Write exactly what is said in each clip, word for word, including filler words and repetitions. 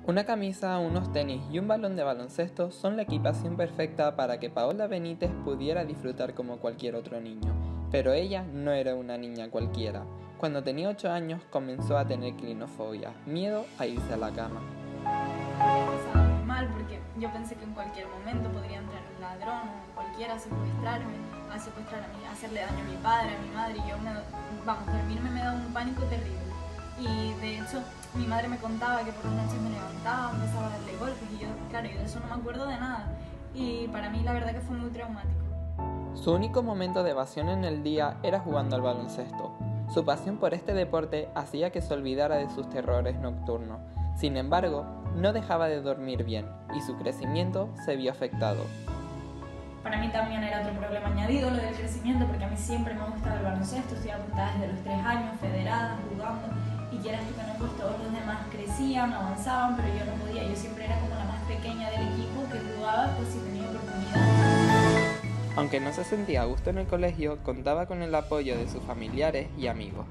Una camisa, unos tenis y un balón de baloncesto son la equipación perfecta para que Paola Benítez pudiera disfrutar como cualquier otro niño. Pero ella no era una niña cualquiera. Cuando tenía ocho años comenzó a tener clinofobia, miedo a irse a la cama. Estaba muy mal porque yo pensé que en cualquier momento podría entrar un ladrón o cualquiera a secuestrarme, a secuestrar a mí, a hacerle daño a mi padre, a mi madre, y yo, me, vamos, dormirme me da un pánico terrible. Y de hecho, mi madre me contaba que por las noches me levantaba, empezaba a darle golpes y yo, claro, yo de eso no me acuerdo de nada. Y para mí la verdad que fue muy traumático. Su único momento de evasión en el día era jugando al baloncesto. Su pasión por este deporte hacía que se olvidara de sus terrores nocturnos. Sin embargo, no dejaba de dormir bien y su crecimiento se vio afectado. Para mí también era otro problema añadido lo del crecimiento, porque a mí siempre me gustaba el baloncesto, estoy apuntada desde los tres años, federada, jugando, y quieras tú que no, pues todos los demás crecían, avanzaban, pero yo no podía, yo siempre era como la más pequeña del equipo que jugaba pues si tenía oportunidad. Aunque no se sentía a gusto en el colegio, contaba con el apoyo de sus familiares y amigos.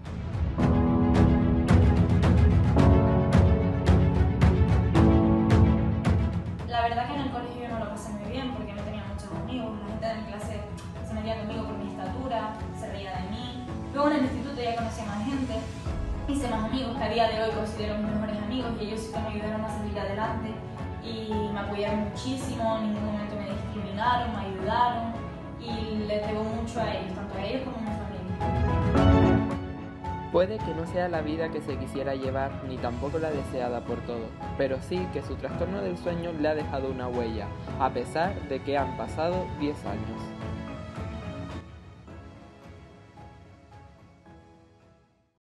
La verdad que en el colegio yo no lo pasé muy bien porque no tenía muchos amigos, la gente de mi clase se metía conmigo por mi estatura, se reía de mí. Luego en el instituto ya conocí a más gente, hice más amigos que a día de hoy considero mis mejores amigos y ellos sí que me ayudaron a salir adelante y me apoyaron muchísimo, en ningún momento me discriminaron, me ayudaron y les debo mucho a ellos, tanto a ellos como a mi familia. Puede que no sea la vida que se quisiera llevar ni tampoco la deseada por todos, pero sí que su trastorno del sueño le ha dejado una huella, a pesar de que han pasado diez años.